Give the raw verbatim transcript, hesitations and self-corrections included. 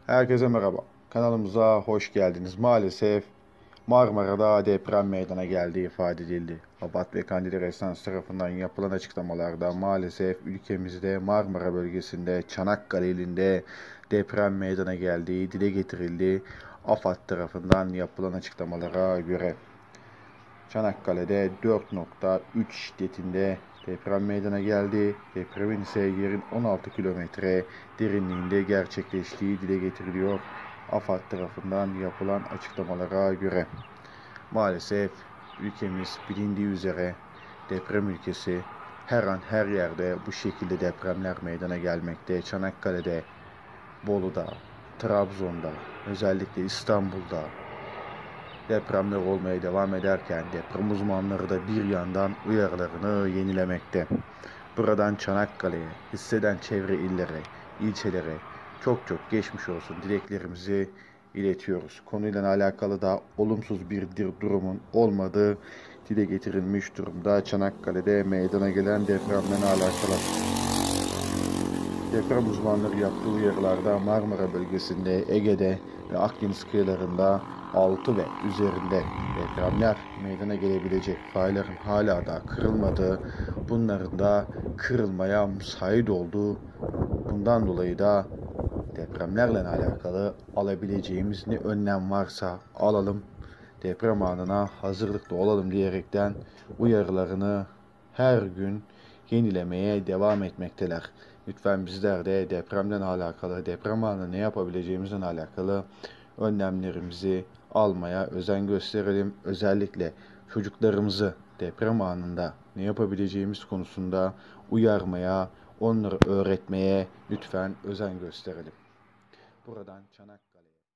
Herkese merhaba. Kanalımıza hoş geldiniz. Maalesef Marmara'da deprem meydana geldiği ifade edildi. ABAD ve Kandil Restans tarafından yapılan açıklamalarda maalesef ülkemizde Marmara bölgesinde Çanakkale ilinde deprem meydana geldiği dile getirildi. AFAD tarafından yapılan açıklamalara göre Çanakkale'de dört nokta üç şiddetinde deprem meydana geldi. Depremin ise yerin on altı kilometre derinliğinde gerçekleştiği dile getiriliyor. AFAD tarafından yapılan açıklamalara göre maalesef ülkemiz bilindiği üzere deprem ülkesi, her an her yerde bu şekilde depremler meydana gelmekte. Çanakkale'de, Bolu'da, Trabzon'da, özellikle İstanbul'da depremler olmaya devam ederken deprem uzmanları da bir yandan uyarılarını yenilemekte. Buradan Çanakkale'ye, hisseden çevre illere, ilçelere çok çok geçmiş olsun dileklerimizi iletiyoruz. Konuyla alakalı da olumsuz bir durumun olmadığı dile getirilmiş durumda. Çanakkale'de meydana gelen depremle alakalı. Deprem uzmanları yaptığı uyarılarda Marmara bölgesinde, Ege'de ve Akdeniz kıyılarında altı ve üzerinde depremler meydana gelebilecek fayların hala da kırılmadığı, bunların da kırılmaya müsait olduğu, bundan dolayı da depremlerle alakalı alabileceğimiz ne önlem varsa alalım, deprem anına hazırlıklı olalım diyerekten uyarılarını her gün yenilemeye devam etmekteler. Lütfen bizler de depremden alakalı, deprem anında ne yapabileceğimizden alakalı önlemlerimizi almaya özen gösterelim. Özellikle çocuklarımızı deprem anında ne yapabileceğimiz konusunda uyarmaya, onları öğretmeye lütfen özen gösterelim. Buradan Çanakkale